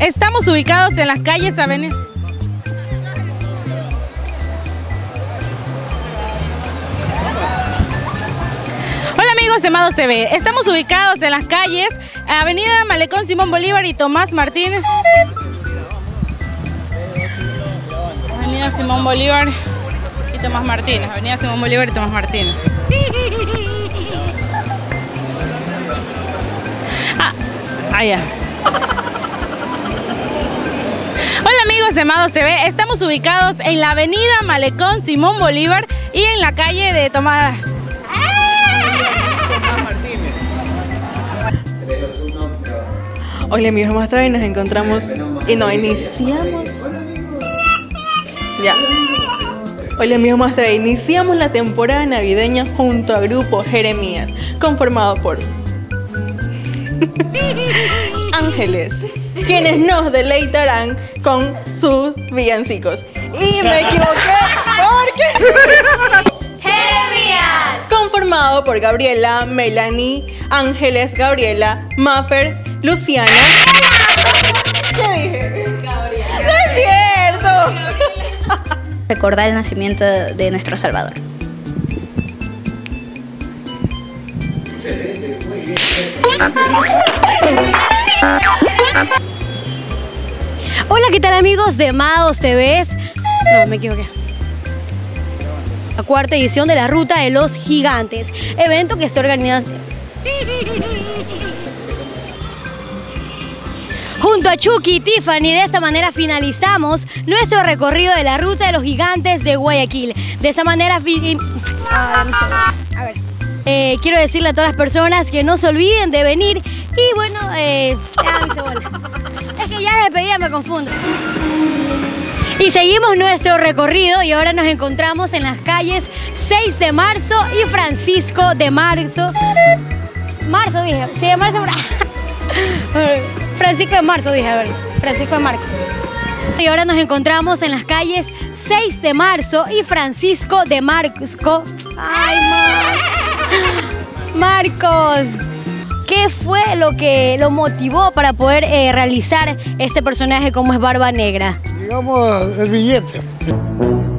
Estamos ubicados en las calles Avenida. Hola amigos de Amados TV, estamos ubicados en las calles Avenida Malecón Simón Bolívar y Tomás Martínez. Avenida Simón Bolívar y Tomás Martínez. Avenida Simón Bolívar y Tomás Martínez. Ya. Hola amigos de Amados TV, estamos ubicados en la avenida Malecón Simón Bolívar y en la calle de Tomás Martínez. Hola amigos de Amados TV, nos encontramos y nos iniciamos. Ya. Hola amigos de Amados TV, iniciamos la temporada navideña junto a Grupo Jeremías, conformado por ángeles, quienes nos deleitarán con sus villancicos. Y me equivoqué porque Jeremías, conformado por Gabriela, Melanie, Ángeles, Gabriela, Maffer, Luciana. ¿Qué dije? Gabriela. ¡No es cierto! recordar el nacimiento de nuestro Salvador. Hola, ¿qué tal amigos de Amados TV? No, me equivoqué. La cuarta edición de la Ruta de los Gigantes, evento que está organizado junto a Chucky y Tiffany. De esta manera finalizamos nuestro recorrido de la Ruta de los Gigantes de Guayaquil. De esa manera quiero decirle a todas las personas que no se olviden de venir. Y bueno, es que ya de despedida me confundo. Y seguimos nuestro recorrido y ahora nos encontramos en las calles 6 de marzo y Francisco de Marzo. Marzo dije, sí, de marzo. Francisco de Marzo dije, a ver, Francisco de Marcos. Y ahora nos encontramos en las calles 6 de marzo y Francisco de Marcos. Ay, Marcos. ¿Qué fue lo que lo motivó para poder realizar este personaje como es Barba Negra? Digamos, el billete.